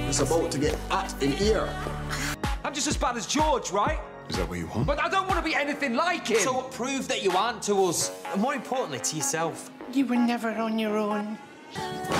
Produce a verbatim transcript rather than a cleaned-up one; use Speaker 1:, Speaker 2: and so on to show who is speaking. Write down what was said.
Speaker 1: It's about to get hot in here.
Speaker 2: I'm just as bad as George, right?
Speaker 3: Is that what you want?
Speaker 2: But I don't want to be anything like him.
Speaker 4: So prove that you aren't to us, and more importantly, to yourself.
Speaker 5: You were never on your own.